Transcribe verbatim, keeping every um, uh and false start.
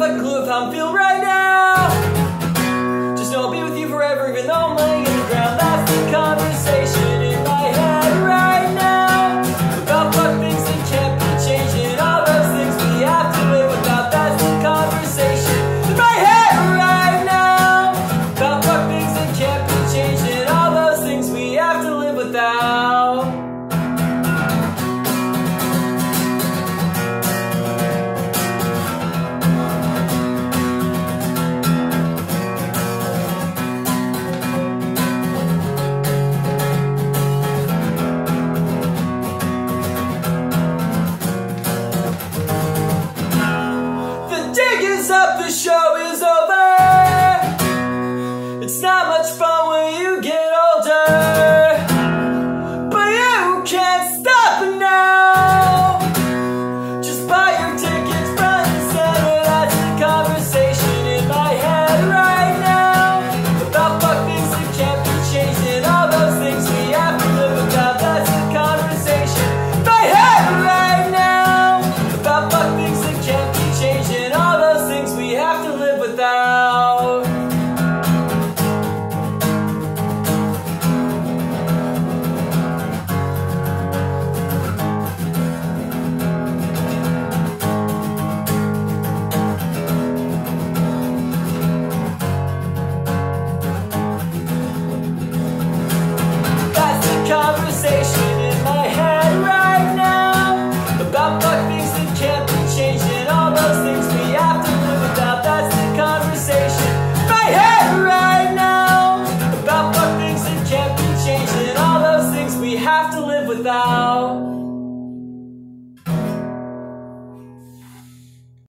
fucking clue of how I'm feeling right now. Just know I'll be with you forever, even though I'm laying in the ground. That's the conversation in my head right now. About fuck things that can't be changed, and all those things we have to live without. That's the conversation in my head right now. About fuck things that can't be changed, and all those things we have to live without. Up, the show is over. It's not much fun when you get older, but you can't stop it now. Just buy your tickets front and center. That's the conversation in my head right now. About fuck things that can't be changed, and all those things we have to live without. That's the conversation in my head right now. About fuck things that can't be changed, and all those things we have to live without. That's the conversation in my head right now. About fuck things that can't be changed, and all those things we have to live without. That's the conversation in my head right now. About fuck things that can't be changed, and all those things we have to live without.